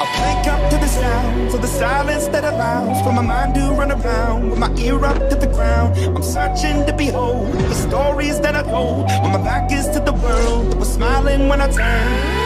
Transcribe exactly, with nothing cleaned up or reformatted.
wake up to the sounds of the silence that allows for my mind to run around with my ear up to the ground. I'm searching to behold the stories that I told when my back is to the world that was smiling when I turned.